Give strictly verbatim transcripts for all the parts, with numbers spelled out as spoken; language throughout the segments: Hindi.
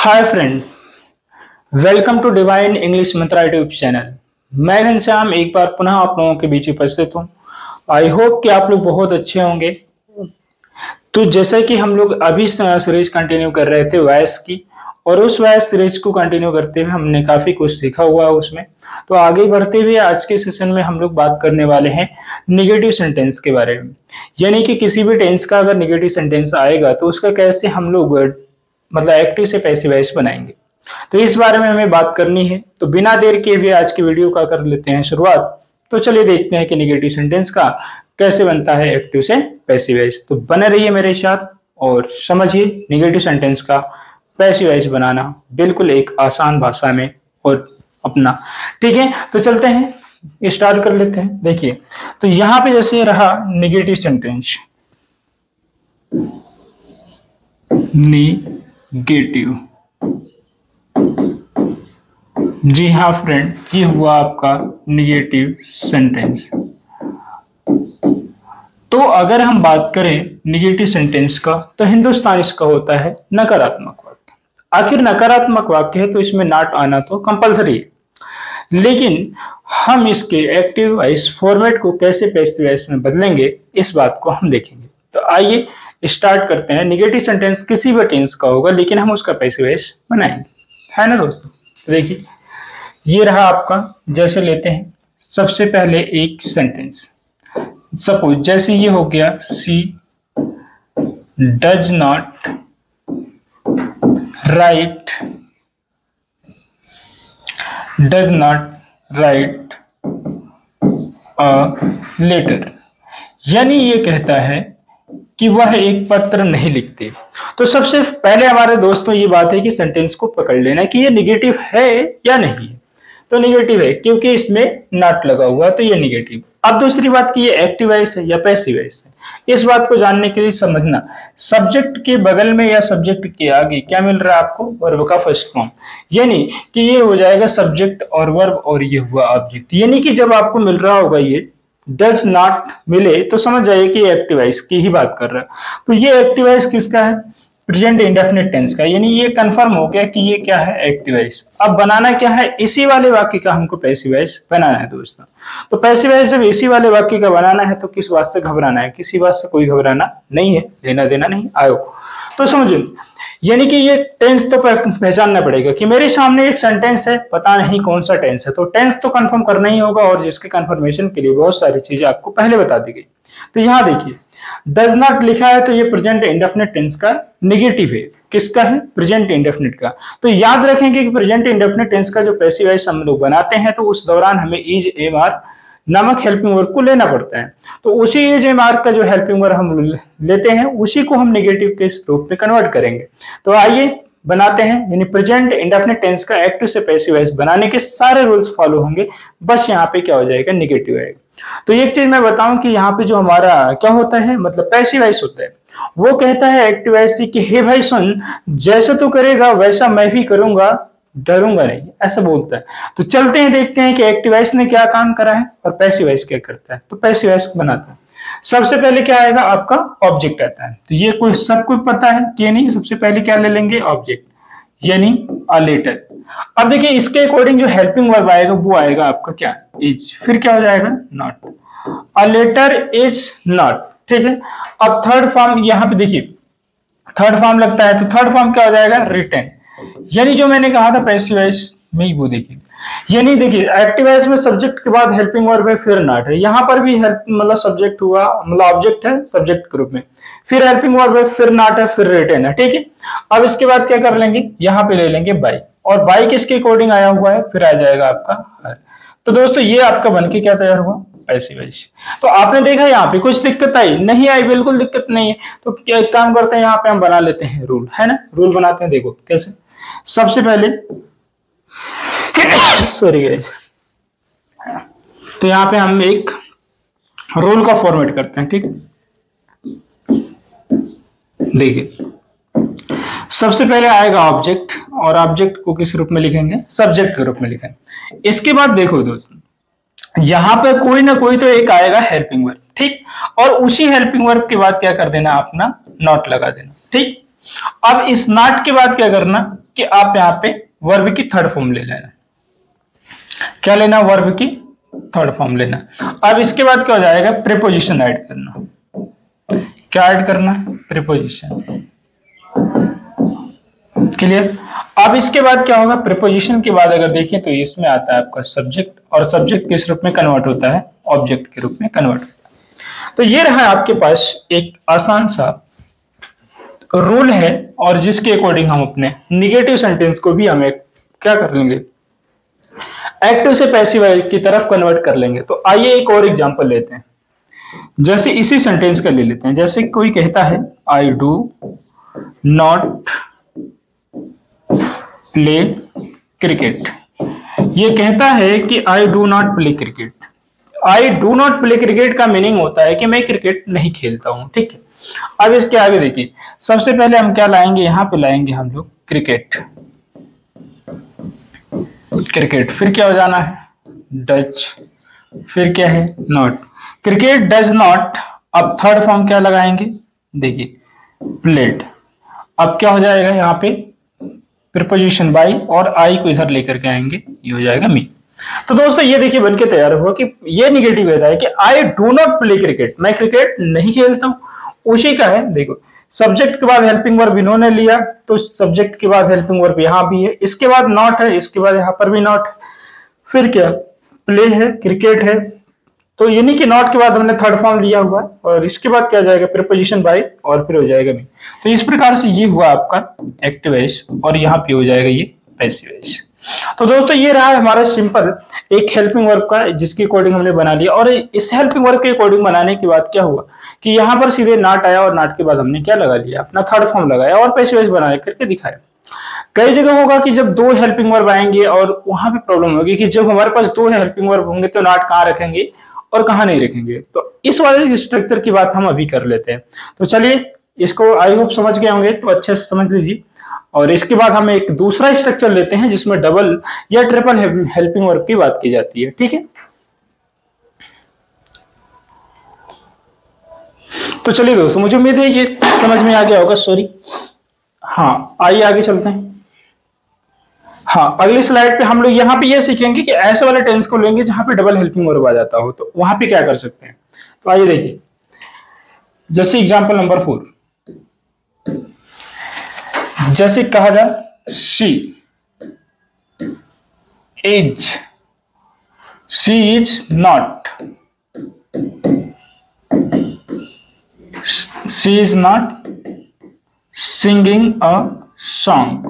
Hi friend, welcome to divine English Mantra YouTube channel. मैं घनश्याम एक बार पुनः आप लोगों के बीच उपस्थित हूँ। आई होप कि आप लोग बहुत अच्छे होंगे। तो जैसा कि हम लोग अभी सीरीज कंटिन्यू कर रहे थे वॉइस की, और उस वॉइस सीरीज को कंटिन्यू करते हुए हमने काफी कुछ सीखा हुआ है उसमें। तो आगे बढ़ते हुए आज के सेशन में हम लोग बात करने वाले हैं निगेटिव सेंटेंस के बारे में। यानी कि किसी भी टेंस का अगर निगेटिव सेंटेंस आएगा तो उसका कैसे हम लोग मतलब एक्टिव से पैसिव वॉइस बनाएंगे, तो इस बारे में हमें बात करनी है। तो बिना देर के हुए आज की वीडियो का कर लेते हैं शुरुआत। तो चलिए देखते हैं कि निगेटिव सेंटेंस का कैसे बनता है एक्टिव से पैसिव वॉइस। तो बने रहिए मेरे साथ और समझिए निगेटिव सेंटेंस का पैसिव वॉइस बनाना बिल्कुल एक आसान भाषा में और अपना। ठीक है, तो चलते हैं, स्टार्ट कर लेते हैं। देखिए, तो यहां पे जैसे रहा निगेटिव सेंटेंस, निगेटिव। जी हाँ फ्रेंड, ये हुआ आपका निगेटिव सेंटेंस। तो अगर हम बात करें निगेटिव सेंटेंस का, तो हिंदुस्तान इसका होता है नकारात्मक वाक्य। आखिर नकारात्मक वाक्य है तो इसमें नॉट आना तो कंपलसरी है, लेकिन हम इसके एक्टिव वॉइस फॉर्मेट को कैसे पैसिव वॉइस में बदलेंगे इस बात को हम देखेंगे। तो आइए स्टार्ट करते हैं। निगेटिव सेंटेंस किसी भी टेंस का होगा, लेकिन हम उसका पैसिव वॉइस बनाएंगे, है ना दोस्तों। तो देखिए, ये रहा आपका। जैसे लेते हैं सबसे पहले एक सेंटेंस, सपोज जैसे ये हो गया, she does not write does not write a letter. यानी ये कहता है कि वह एक पत्र नहीं लिखते। तो सबसे पहले हमारे दोस्तों ये बात है कि सेंटेंस को पकड़ लेना कि ये निगेटिव है या नहीं है। तो निगेटिव है क्योंकि इसमें नॉट लगा हुआ है, तो ये निगेटिव। अब दूसरी बात कि ये एक्टिव वॉइस है या पैसिव वॉइस है। इस बात को जानने के लिए समझना, सब्जेक्ट के बगल में या सब्जेक्ट के आगे क्या मिल रहा है आपको, वर्ब का फर्स्ट फॉर्म। यानी कि ये हो जाएगा सब्जेक्ट और वर्ब, और ये हुआ ऑब्जेक्ट। यानी कि जब आपको मिल रहा होगा ये डज नॉट मिले तो समझ जाइए कि एक्टिव वॉइस की ही बात कर रहा है। तो ये एक्टिव वॉइस किसका है, प्रेजेंट इंडेफिनिट टेंस का। यानी ये कंफर्म हो गया कि ये क्या है, एक्टिव वॉइस। अब बनाना क्या है, इसी वाले वाक्य का हमको पैसिव वॉइस बनाना है दोस्तों। तो पैसिव वॉइस जब इसी वाले वाक्य का बनाना है तो किस बात से घबराना है, किसी बात से कोई घबराना नहीं है, लेना देना नहीं आयो। तो समझो, यानी कि ये टेंस तो पहचानना पड़ेगा कि मेरे सामने एक सेंटेंस है, पता नहीं कौन सा टेंस है, तो टेंस तो कंफर्म करना ही होगा, और जिसके कंफर्मेशन के लिए बहुत सारी चीजें आपको पहले बता दी गई। तो यहाँ देखिए, डज नॉट लिखा है तो ये प्रेजेंट इंडेफिनिट टेंस का निगेटिव है। किसका है, प्रेजेंट इंडेफिनिट का। तो याद रखेंगे कि प्रेजेंट इंडेफिनिट टेंस का जो पैसिव वॉइस हम लोग बनाते हैं तो उस दौरान हमें इज एम आर नामक हेल्पिंग वर्ब को लेना पड़ता है। तो उसी इज एम आर का जो हेल्पिंग वर्ब हम लेते हैं उसी को हम निगेटिव के रूप में कन्वर्ट करेंगे। तो आइए बनाते हैं। यानी प्रेजेंट इंडेफिनिट टेंस का एक्टिव से पैसिव वॉइस बनाने के सारे रूल्स फॉलो होंगे, बस यहाँ पे क्या हो जाएगा, निगेटिव आएगा। तो एक चीज मैं बताऊं कि यहाँ पे जो हमारा क्या होता है, मतलब पैसिव वॉइस होता है, वो कहता है एक्टिव वॉइस से कि हे भाई सुन, जैसा तू करेगा वैसा मैं भी करूंगा, डरूंगा नहीं, ऐसा बोलता है। तो चलते हैं, देखते हैं कि एक्टिव वॉइस ने क्या काम करा है और पैसिव वॉइस क्या करता है। तो पैसिव वॉइस बनाता है, सबसे पहले क्या आएगा, आपका ऑब्जेक्ट आता है। तो ये कोई सबको पता है कि नहीं, सबसे पहले क्या ले लेंगे, ऑब्जेक्ट, यानी अ लेटर। अब देखिए इसके अकॉर्डिंग जो हेल्पिंग वर्ब आएगा वो आएगा आपका क्या, इज। फिर क्या हो जाएगा, not. A letter is not, ठीक है। अब थर्ड फॉर्म यहाँ पे देखिए, थर्ड फॉर्म लगता है, तो थर्ड फॉर्म क्या हो जाएगा, रिटन। यानी जो मैंने कहा था पैसिव वॉइस में, वो देखिए, यानी देखिए एक्टिव वॉइस में सब्जेक्ट के बाद हेल्पिंग वर्ब है, फिर नॉट है। यहाँ पर भी हेल्प मतलब सब्जेक्ट हुआ, मतलब ऑब्जेक्ट है सब्जेक्ट के रूप में, फिर हेल्पिंग वर्ब है, फिर नॉट है, फिर रिटन है, ठीक है। अब इसके बाद क्या कर लेंगे, यहाँ पे ले लेंगे बाई, और बाई किसके अकॉर्डिंग आया हुआ है, फिर आ जाएगा आपका हर। तो दोस्तों ये आपका बनके क्या तैयार हुआ, पैसिव वॉइस। तो आपने देखा यहाँ पे कुछ दिक्कत आई नहीं, आई बिल्कुल दिक्कत नहीं है। तो क्या एक काम करते हैं, यहाँ पे हम बना लेते हैं रूल, है ना। रूल बनाते हैं, देखो कैसे। सबसे पहले सॉरी गाइस, तो यहाँ पे हम एक रूल का फॉर्मेट करते हैं, ठीक। देखिए सबसे पहले आएगा ऑब्जेक्ट, और ऑब्जेक्ट को किस रूप में लिखेंगे, सब्जेक्ट के रूप में लिखेंगे। इसके बाद देखो दोस्तों, यहां पे कोई ना कोई तो एक आएगा हेल्पिंग वर्ब, ठीक। और उसी हेल्पिंग वर्ब के बाद क्या कर देना, अपना नॉट लगा देना, ठीक। अब इस नॉट के बाद क्या करना, कि आप यहाँ पे वर्ब की थर्ड फॉर्म ले लेना। क्या लेना? वर्ब की थर्ड फॉर्म लेना। अब इसके बाद क्या हो जाएगा? प्रीपोजिशन ऐड करना। क्या ऐड करना? प्रीपोजिशन। क्लियर? अब इसके बाद क्या होगा? प्रीपोजिशन के बाद अगर देखें तो इसमें आता है आपका सब्जेक्ट, और सब्जेक्ट किस रूप में कन्वर्ट होता है? ऑब्जेक्ट के रूप में कन्वर्ट होता है। तो ये रहा आपके पास एक आसान सा रूल है, और जिसके अकॉर्डिंग हम अपने निगेटिव सेंटेंस को भी हमें क्या कर लेंगे? एक्टिव से पैसिव की तरफ कन्वर्ट कर लेंगे। तो आइए एक और एग्जांपल लेते हैं। जैसे इसी सेंटेंस का ले लेते हैं। जैसे कोई कहता है I do not play cricket. ये कहता है कि I do not play cricket. I do not play cricket का मीनिंग होता है कि मैं क्रिकेट नहीं खेलता हूं। ठीक है, अब इसके आगे देखिए, सबसे पहले हम क्या लाएंगे? यहां पे लाएंगे हम लोग क्रिकेट। क्रिकेट फिर क्या हो जाना है? डज, फिर क्या है? नॉट। Cricket does not. अब थर्ड फॉर्म क्या लगाएंगे? देखिए प्लेड। अब क्या हो जाएगा? यहाँ पे प्रीपोजिशन बाई, और आई को इधर लेकर के आएंगे, ये हो जाएगा मी। तो दोस्तों ये देखिए बनके तैयार हुआ कि ये निगेटिव रहता है कि I do not play cricket, मैं क्रिकेट नहीं खेलता हूं। उसी का है, देखो सब्जेक्ट के बाद हेल्पिंग वर्ब इन्होंने लिया, तो सब्जेक्ट के बाद हेल्पिंग वर्ब यहां भी है, इसके बाद नॉट है, इसके बाद यहां पर भी नॉट है, फिर क्या? प्ले है, क्रिकेट है। तो यानी कि नॉट के बाद हमने थर्ड फॉर्म लिया हुआ है, और इसके बाद क्या जाएगा? प्रीपोजिशन बाय, और फिर हो जाएगा मी। तो इस प्रकार से ये हुआ आपका एक्टिव वॉइस, और यहाँ पे हो जाएगा ये पैसिव वॉइस। तो दोस्तों ये रहा हमारा सिंपल एक हेल्पिंग वर्ब का, जिसके अकॉर्डिंग हमने बना लिया। और इस हेल्पिंग वर्ब के अकॉर्डिंग बनाने के बाद क्या हुआ कि यहाँ पर सीधे नॉट आया, और नॉट के बाद हमने क्या लगा लिया? अपना थर्ड फॉर्म लगाया और पैसिव वॉइस बना करके दिखाया। कई जगह होगा कि जब दो हेल्पिंग वर्ब आएंगे, और वहां पे प्रॉब्लम होगी कि जब हमारे पास दो हेल्पिंग वर्ब होंगे तो नॉट कहाँ रखेंगे और कहाँ नहीं रखेंगे। तो इस वाले स्ट्रक्चर की बात हम अभी कर लेते हैं। तो चलिए, इसको आई होप समझ गए होंगे, तो अच्छे से समझ लीजिए। और इसके बाद हम एक दूसरा स्ट्रक्चर लेते हैं जिसमें डबल या ट्रिपल हेल्पिंग वर्ब की बात की जाती है। ठीक है, तो चलिए दोस्तों, मुझे उम्मीद है ये समझ में आ गया होगा। सॉरी, हाँ आइए आगे चलते हैं। हाँ, अगली स्लाइड पे हम लोग यहाँ पे ये सीखेंगे कि ऐसे वाले टेंस को लेंगे जहां पे डबल हेल्पिंग वर्ब आ जाता हो, तो वहां पे क्या कर सकते हैं। तो आइए देखिए, जैसे एग्जांपल नंबर फोर, जैसे कहा जाए she is she is not she is not singing a song.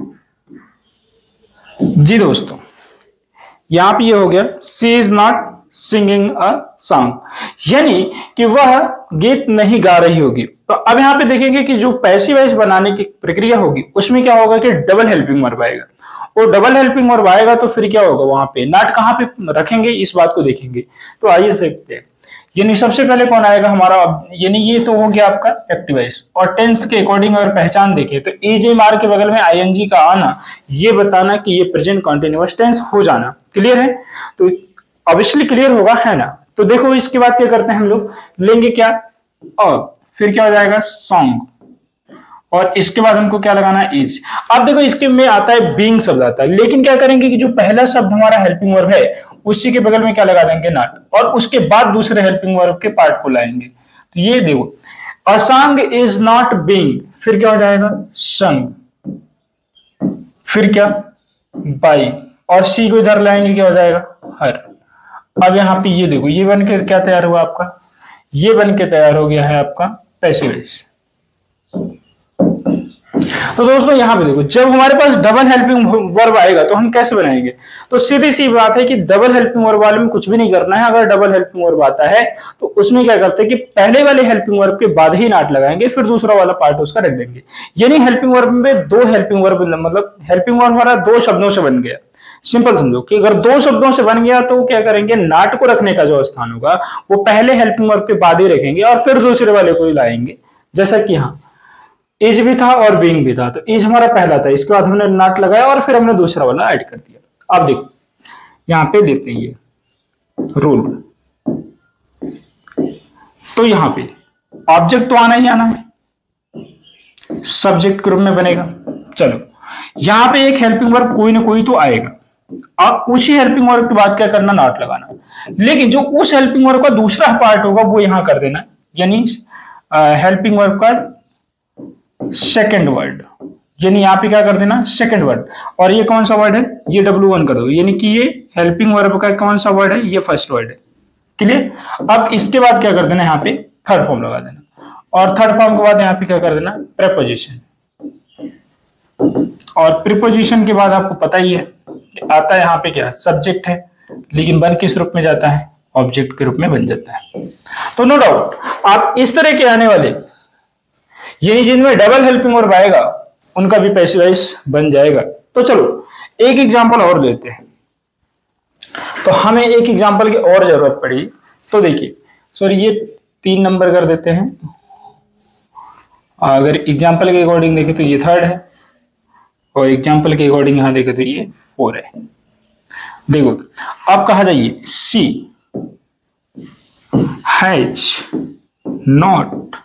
जी दोस्तों, यहां पे ये हो गया she is not singing a song, यानी कि वह गीत नहीं गा रही होगी। तो अब यहां पे देखेंगे कि जो पैसिव वॉइस बनाने की प्रक्रिया होगी उसमें क्या होगा कि डबल हेल्पिंग वर्ब आएगा, और डबल हेल्पिंग वर्ब आएगा तो फिर क्या होगा? वहां पे नॉट कहां पे रखेंगे, इस बात को देखेंगे। तो आइए देखते हैं। यानी सबसे पहले कौन आएगा हमारा? यानी ये तो हो गया आपका एक्टिव वॉइस। और टेंस के अकॉर्डिंग अगर पहचान देखें तो इज एम आर के बगल में आईएनजी का आना, ये बताना कि ये प्रेजेंट कॉन्टिन्यूअस टेंस हो जाना। क्लियर है? तो ऑब्वियसली क्लियर होगा, है ना? तो देखो इसके बाद क्या करते हैं हम लोग, लेंगे क्या? और फिर क्या हो जाएगा? सॉन्ग, और इसके बाद हमको क्या लगाना है? इज। अब देखो इसके में आता है बीइंग शब्द आता है, लेकिन क्या करेंगे कि जो पहला शब्द हमारा हेल्पिंग वर्ब है उसी के बगल में क्या लगा देंगे? नॉट, और उसके बाद दूसरे हेल्पिंग वर्ब के पार्ट को लाएंगे। तो ये देखो, a song is not being, फिर क्या हो जाएगा? संग, फिर क्या? बाई, और सी को इधर लाएंगे, क्या हो जाएगा? हर। अब यहाँ पे ये देखो, ये बन के क्या तैयार हुआ आपका? ये बन के तैयार हो गया है आपका पैसिव वॉइस। तो दोस्तों यहाँ पे देखो, जब हमारे पास डबल हेल्पिंग वर्ब आएगा तो हम कैसे बनाएंगे? तो सीधी सी बात है कि डबल हेल्पिंग वर्ब वाले में कुछ भी नहीं करना है। अगर डबल हेल्पिंग वर्ब आता है तो उसमें क्या करते हैं कि पहले वाले हेल्पिंग वर्ब के बाद ही नॉट लगाएंगे, फिर दूसरा वाला पार्ट उसका रख देंगे। यानी हेल्पिंग वर्ब में दो हेल्पिंग वर्ब, मतलब हेल्पिंग वर्ब हमारा दो शब्दों से बन गया। सिंपल समझो कि अगर दो शब्दों से बन गया तो क्या करेंगे? नॉट को रखने का जो स्थान होगा वो पहले हेल्पिंग वर्ब के बाद ही रखेंगे, और फिर दूसरे वाले को ही लाएंगे। जैसा कि यहाँ इज भी था और बीइंग भी था, तो इज हमारा पहला था, इसके बाद हमने नॉट लगाया और फिर हमने दूसरा वाला ऐड कर दिया। अब देखो यहाँ पे देते हैं ये रूल, तो यहाँ पे ऑब्जेक्ट तो आना ही आना है, सब्जेक्ट ग्रुप में बनेगा। चलो यहां पे एक हेल्पिंग वर्ब कोई ना कोई तो आएगा, आप उसी हेल्पिंग वर्ब के बाद क्या करना, नॉट लगाना। लेकिन जो उस हेल्पिंग वर्ब का दूसरा पार्ट होगा वो यहां कर देना, यानी हेल्पिंग वर्ब का सेकेंड वर्ड, यानी यहाँ पे क्या कर देना, सेकंड वर्ड। और ये कौन सा वर्ड है, ये डब्ल्यू वन कर दो, यानी कि ये हेल्पिंग वर्ब का कौन सा वर्ड है, ये फर्स्ट वर्ड है। क्लियर। अब इसके बाद क्या कर देना, यहाँ पे थर्ड फॉर्म लगा देना, और थर्ड फॉर्म के बाद यहाँ पे क्या कर देना, प्रीपोजिशन। और प्रीपोजिशन के बाद आपको पता ही है आता है यहाँ पे क्या, सब्जेक्ट है, लेकिन बन किस रूप में जाता है, ऑब्जेक्ट के रूप में बन जाता है। तो नो डाउट आप इस तरह के आने वाले, यानी जिनमें डबल हेल्पिंग वर्ब आएगा उनका भी पैसिव वॉइस बन जाएगा। तो चलो एक एग्जांपल और लेते हैं। तो हमें एक एग्जांपल की और जरूरत पड़ी, तो देखिए सॉरी ये तीन नंबर कर देते हैं, अगर एग्जांपल के अकॉर्डिंग देखें तो ये थर्ड है, और एग्जांपल के अकॉर्डिंग यहां देखें तो ये फोर है। देखो अब कहा जाइए, she has not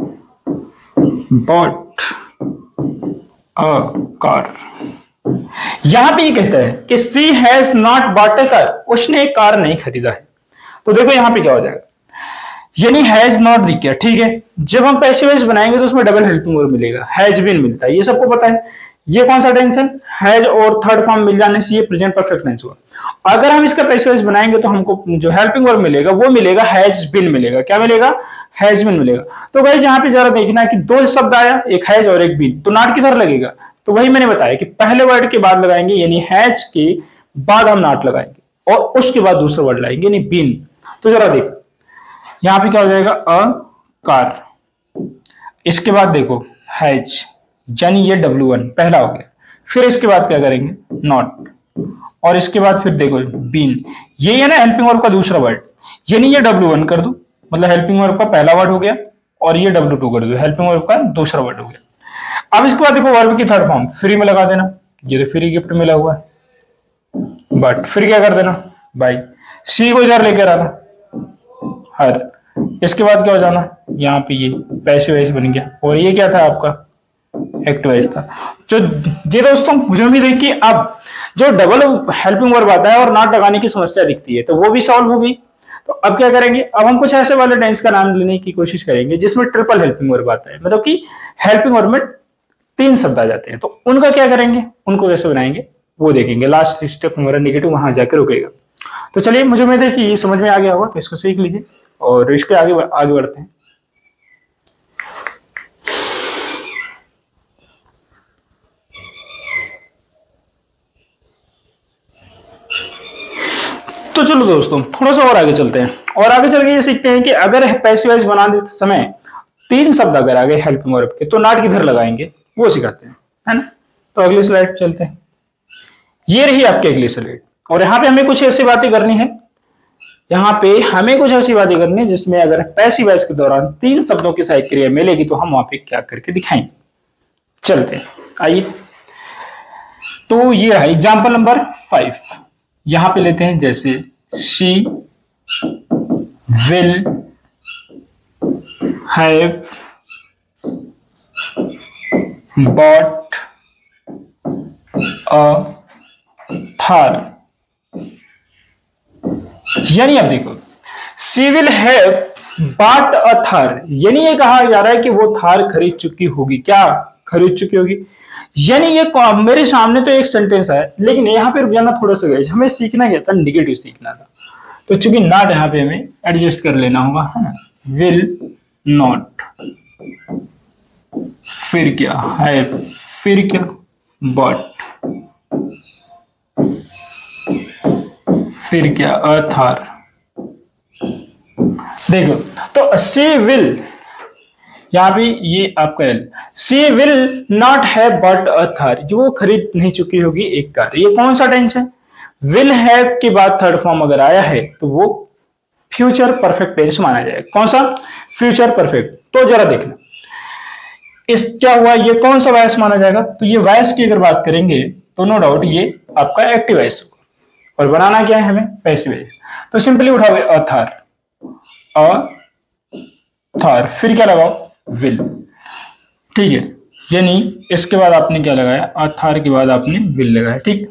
bought a car. यहां पे ये कहता है कि she has not bought a car, उसने एक कार नहीं खरीदा है। तो देखो यहां पे क्या हो जाएगा, यानी हैज नॉट दिख गया, ठीक है। जब हम पैसिव वॉइस बनाएंगे तो उसमें डबल हेल्पिंग वर्ब मिलेगा, हैज बीन मिलता है, ये सबको पता है। ये कौन सा टेंस है, हैज और थर्ड फॉर्म मिल जाने से ये प्रेजेंट परफेक्ट टेंस हुआ। अगर हम इसका पैसिव वॉइस बनाएंगे तो हमको जो हेल्पिंग वर्ब मिलेगा वो मिलेगा हैज बीन मिलेगा। क्या मिलेगा, हैज बीन मिलेगा। तो गाइस यहाँ पे जरा देखना कि दो शब्द आया, एक हैज और एक बीन, तो नॉट किधर लगेगा, तो वही मैंने बताया कि पहले वर्ड के बाद लगाएंगे, यानी हैज के बाद हम नॉट लगाएंगे, और उसके बाद दूसरा वर्ड लाएंगे यानी बीन। तो जरा देखो यहाँ पे क्या हो जाएगा, अ कार, इसके बाद देखो हैज, यानी ये डब्ल्यू वन पहला हो गया। फिर इसके बाद क्या करेंगे, नॉट, और इसके बाद फिर देखो बीन, ये है ना हेल्पिंग वर्ब का दूसरा वर्ड, यानी ये डब्ल्यू वन कर दो, मतलब हेल्पिंग वर्ब का पहला वर्ड हो गया, और ये डब्ल्यू टू कर दो, हेल्पिंग वर्ब का दूसरा वर्ड हो गया। अब इसके बाद देखो वर्ब की थर्ड फॉर्म फ्री में लगा देना, ये तो फ्री गिफ्ट मिला हुआ है, बट फिर क्या कर देना बाई, सी को इधर लेकर आना हर, इसके बाद क्या हो जाना, यहाँ पे ये पैसिव वॉइस बन गया, और ये क्या था आपका एक्टिव वॉइस था। जो जी दोस्तों मुझे उम्मीद है कि अब जो डबल हेल्पिंग वर्ब आता है और नॉट लगाने की समस्या दिखती है तो वो भी सॉल्व होगी। तो अब क्या करेंगे, अब हम कुछ ऐसे वाले टेंस का नाम लेने की कोशिश करेंगे जिसमें ट्रिपल हेल्पिंग वर्ब आता है, मतलब कि हेल्पिंग वर्ब में तीन शब्द आ जाते हैं। तो उनका क्या करेंगे, उनको कैसे बनाएंगे वो देखेंगे। लास्ट स्टेप हमारा नेगेटिव वहां जाकर रुकेगा। तो चलिए मुझे उम्मीद है कि ये समझ में आ गया होगा, तो इसको सीख लीजिए और इसके आगे आगे बढ़ते हैं। तो चलो दोस्तों थोड़ा सा और आगे चलते हैं, और आगे चल के ये सीखते हैं कि अगर पैसिव वॉइस बनाने समय तीन शब्द अगर आ गए हेल्पिंग वर्ब के तो नॉट किधर लगाएंगे वो सिखाते हैं, है ना। तो अगली स्लाइड चलते हैं। ये रही आपकी अगली स्लाइड, और यहाँ पे हमें कुछ ऐसी बातें करनी है, यहाँ पे हमें कुछ ऐसी बातें करनी है जिसमें अगर पैसिव वॉइस के दौरान तीन शब्दों की सहायक क्रिया मिलेगी तो हम वहां पे क्या करके दिखाएंगे। चलते हैं, आइए। तो ये रहा एग्जाम्पल नंबर फाइव। यहां पे लेते हैं जैसे she will have bought a Thar, यानी अब देखो she will have bought a Thar, यानी ये कहा जा रहा है कि वो थार खरीद चुकी होगी। क्या खरीद चुकी होगी, यानी ये मेरे सामने तो एक सेंटेंस है, लेकिन यहाँ पे रुक जाना थोड़ा सा गए, हमें सीखना क्या था, निगेटिव सीखना था। तो चूंकि नॉट यहाँ पे हमें एडजस्ट कर लेना होगा, है ना। विल नॉट, फिर क्या है, फिर क्या बॉट, फिर क्या अथार। देखो तो सी विल, यहाँ भी ये आपका एल, she will not have bought a Thar, जो वो खरीद नहीं चुकी होगी एक कार। ये कौन सा टेंस है, विल हैव के बाद थर्ड फॉर्म अगर आया है तो वो फ्यूचर परफेक्ट टेंस माना जाएगा। कौन सा, फ्यूचर परफेक्ट। तो जरा देखना इस क्या हुआ, ये कौन सा वॉइस माना जाएगा, तो ये वॉइस की अगर बात करेंगे तो नो डाउट ये आपका एक्टिव वॉइस होगा, और बनाना क्या है हमें, पैसिव वॉइस। तो सिंपली उठाओ अ थार, अ थार, फिर क्या लगाओ विल, ठीक है। यानी इसके बाद आपने क्या लगाया, अथार के बाद आपने विल लगाया, ठीक,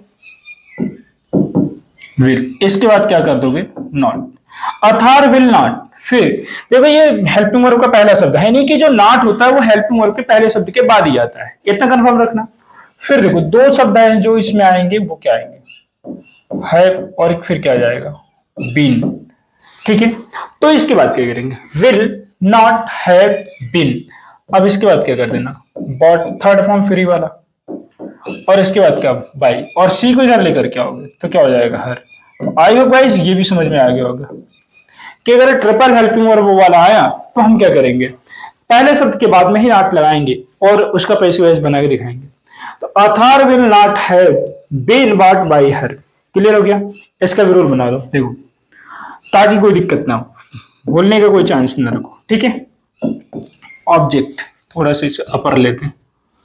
विल। इसके बाद क्या कर दोगे, नॉट, अथार विल नॉट। फिर देखो ये हेल्पिंग वर्ब का पहला शब्द है, नहीं कि जो नॉट होता है वो हेल्पिंग वर्ब के पहले शब्द के बाद ही आता है, इतना कंफर्म रखना। फिर देखो दो शब्द हैं जो इसमें आएंगे, वो क्या आएंगे, हैव और एक फिर क्या आ जाएगा, बीन, ठीक है। तो इसके बाद क्या करेंगे, विल नॉट हैव बीन। अब इसके बाद क्या कर देना, बॉट, थर्ड फॉर्म फ्री वाला, और इसके बाद क्या, बाई, और सी को इधर लेकर क्या होगा, तो क्या हो जाएगा, हर। आई होप गाइस ये भी समझ में आ गया होगा कि अगर ट्रिपल हेल्पिंग वर्ब वाला आया तो हम क्या करेंगे, पहले शब्द के बाद में ही नॉट लगाएंगे और उसका पैसिव वॉइस बना के दिखाएंगे। तो Athar will not have been bought by her, clear हो गया। इसका भी रूल बना दो देखो, ताकि कोई दिक्कत ना हो, बोलने का कोई चांस ना रखो, ठीक है। ऑब्जेक्ट थोड़ा सा इसे अपर लेते हैं,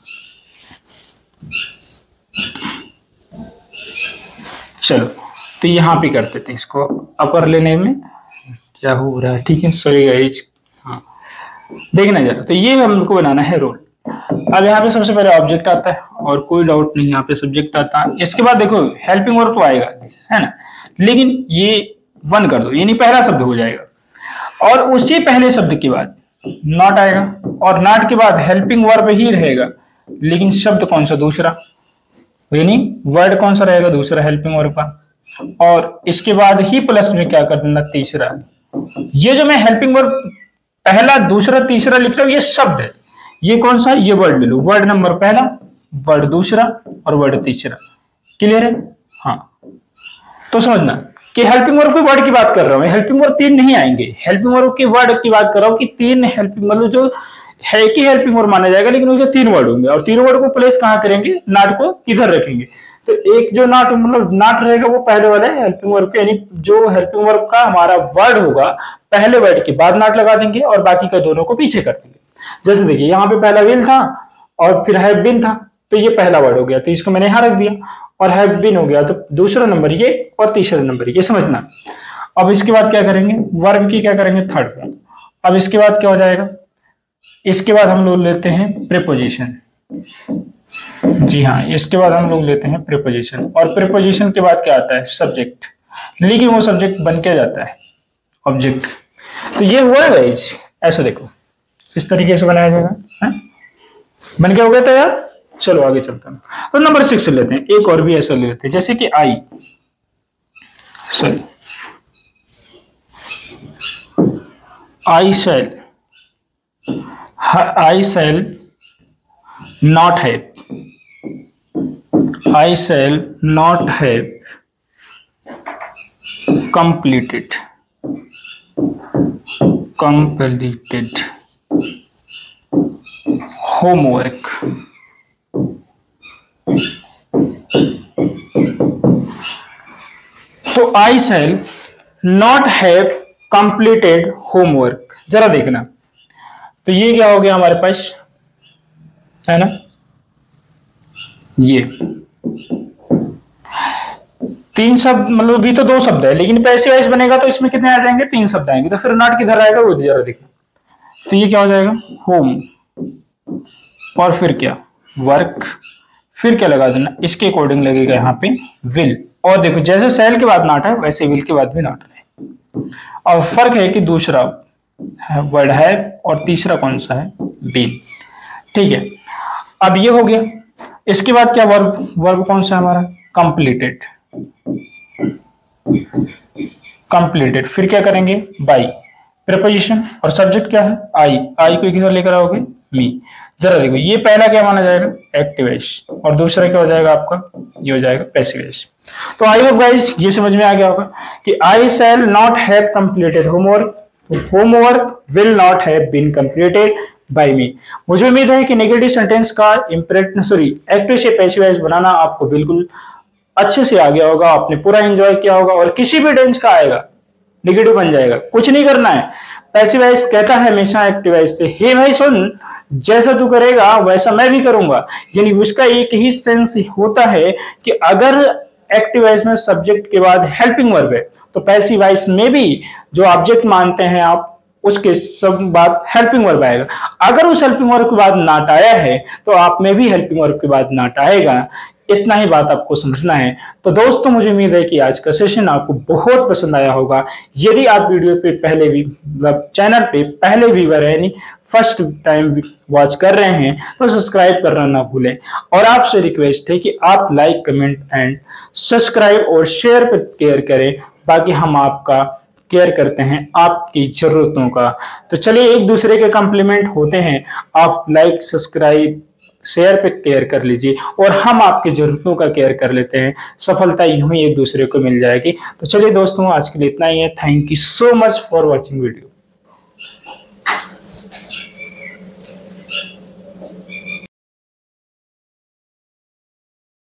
चलो तो यहां पे कर देते हैं इसको, अपर लेने में क्या हो रहा है, ठीक है, सॉरी गाइस, हाँ देखना जरा। तो ये हमको बनाना है रोल। अब यहाँ पे सबसे पहले ऑब्जेक्ट आता है और कोई डाउट नहीं, यहाँ पे सब्जेक्ट आता है। इसके बाद देखो हेल्पिंग वर्ब तो आएगा, है ना, लेकिन ये वन कर दो, यानी पहला शब्द हो जाएगा, और उसी पहले शब्द के बाद नॉट आएगा, और नॉट के बाद हेल्पिंग वर्ब ही रहेगा, लेकिन शब्द कौन सा, दूसरा, यानी वर्ड कौन सा रहेगा, दूसरा हेल्पिंग वर्ब का, और इसके बाद ही प्लस में क्या कर देना, तीसरा। ये जो मैं हेल्पिंग वर्ब पहला, दूसरा, तीसरा लिख रहा हूं, ये शब्द है, ये कौन सा, ये वर्ड ले लो, वर्ड नंबर पहला, वर्ड दूसरा और वर्ड तीसरा, क्लियर है। हाँ तो समझना कि हेल्पिंग वर्ब के वर्ड की बात कर रहा हूं, हेल्पिंग वर्ब तीन नहीं आएंगे, हेल्पिंग वर्ब के वर्ड की बात कर रहा हूं कि तीन हेल्पिंग, मतलब जो है कि हेल्पिंग वर्ब माना जाएगा, लेकिन उसके तीन वर्ड होंगे, और तीन वर्ड को प्लेस कहां करेंगे, नॉट को इधर रखेंगे। तो एक जो नॉट, मतलब नॉट रहेगा वो पहले वाले हेल्पिंग वर्ब के, यानी जो हेल्पिंग वर्ब का हमारा वर्ड होगा पहले वर्ड के बाद नॉट लगा देंगे और बाकी का दोनों को पीछे कर देंगे। जैसे देखिए यहाँ पे पहला विल था और फिर हैव बीन था, तो ये पहला वर्ड हो गया, तो इसको मैंने यहां रख दिया, और हैव बीन हो गया, तो दूसरा नंबर ये और तीसरा नंबर ये, समझना। अब इसके बाद क्या करेंगे, वर्ब की क्या करेंगे, थर्ड फॉर्म। अब इसके बाद क्या हो जाएगा, इसके बाद हम लोग लेते हैं प्रीपोजिशन, जी हाँ, इसके बाद हम लोग लेते हैं प्रीपोजिशन, और प्रीपोजिशन के बाद क्या आता है, सब्जेक्ट, लेकिन वो सब्जेक्ट बन के जाता है ऑब्जेक्ट। तो ये हुआ है गाइस, ऐसा देखो इस तरीके से बनाया जाएगा, है? बन के हो गया था यार। चलो आगे चलते हैं, तो नंबर सिक्स लेते हैं, एक और भी ऐसा ले लेते हैं, जैसे कि I, sorry I shall, I shall not have, I shall not have completed completed homework. तो I shall not have completed homework, जरा देखना, तो ये क्या हो गया हमारे पास, है ना, ये तीन शब्द, मतलब अभी तो दो शब्द है, लेकिन पैसिव वॉइस बनेगा तो इसमें कितने आ जाएंगे, तीन शब्द आएंगे, तो फिर नॉट किधर आएगा वो जरा देखना। तो ये क्या हो जाएगा, होम, और फिर क्या, वर्क, फिर क्या लगा देना, इसके अकॉर्डिंग लगेगा यहाँ पे विल, और देखो जैसे सेल के बाद नॉट है वैसे विल के बाद भी नॉट है, और फर्क है कि दूसरा वर्ड है और तीसरा कौन सा है, बीन, ठीक है। अब ये हो गया, इसके बाद क्या वर्ब, वर्ब कौन सा है हमारा, कंप्लीटेड, कंप्लीटेड, फिर क्या करेंगे, बाई, प्रीपोजिशन, और सब्जेक्ट क्या है, आई, आई को किधर लेकर आओगे, मी। जरा देखो ये पहला क्या माना जाएगा, एक्टिव वॉइस, और दूसरा क्या हो जाएगा आपका, ये हो जाएगा पैसिव वॉइस। तो आई होप गाइस ये समझ में आ गया होगा कि I shall not have completed homework, homework will not have been completed by me. मुझे उम्मीद है कि नेगेटिव सेंटेंस का इंपरेट सॉरी एक्टिव से पैसिव वॉइस बनाना आपको बिल्कुल अच्छे से आ गया होगा, आपने पूरा एंजॉय किया होगा, और किसी भी टेंस का आएगा नेगेटिव बन जाएगा, कुछ नहीं करना है। पैसिव वॉइस कहता है हमेशा एक्टिव वॉइस से, हे भाई सुन, जैसा तू करेगा वैसा मैं भी करूंगा, यानी उसका एक ही सेंस होता है कि अगर एक्टिव वॉइस में सब्जेक्ट के बाद हेल्पिंग वर्ब है तो पैसिव वॉइस में भी जो ऑब्जेक्ट मानते हैं आप उसके सब बाद हेल्पिंग वर्ब आएगा। अगर उस हेल्पिंग वर्ब के बाद नॉट आया है तो आप में भी हेल्पिंग वर्ब के बाद नॉट आएगा। इतना ही बात आपको समझना है। तो दोस्तों मुझे उम्मीद है कि आज का सेशन आपको बहुत पसंद आया होगा। यदि आप वीडियो पे पहले भी मतलब चैनल पे पहले व्यूअर है यानी फर्स्ट टाइम वॉच कर रहे हैं तो सब्सक्राइब करना ना भूलें। और आपसे रिक्वेस्ट है कि आप लाइक कमेंट एंड सब्सक्राइब और शेयर पर केयर करें, बाकी हम आपका केयर करते हैं आपकी जरूरतों का। तो चलिए एक दूसरे के कॉम्प्लीमेंट होते हैं। आप लाइक सब्सक्राइब शेयर पे केयर कर लीजिए और हम आपकी जरूरतों का केयर कर लेते हैं। सफलता यूं ही एक दूसरे को मिल जाएगी। तो चलिए दोस्तों आज के लिए इतना ही है। Thank you so much for watching video.